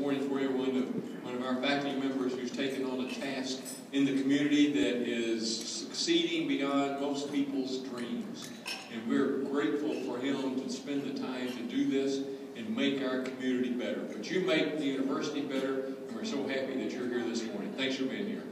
morning for you, one of our faculty members who's taken on a task in the community that is succeeding beyond most people's dreams. And we're grateful for him to spend the time to do this and make our community better. But you make the university better, and we're so happy that you're here this morning. Thanks for being here.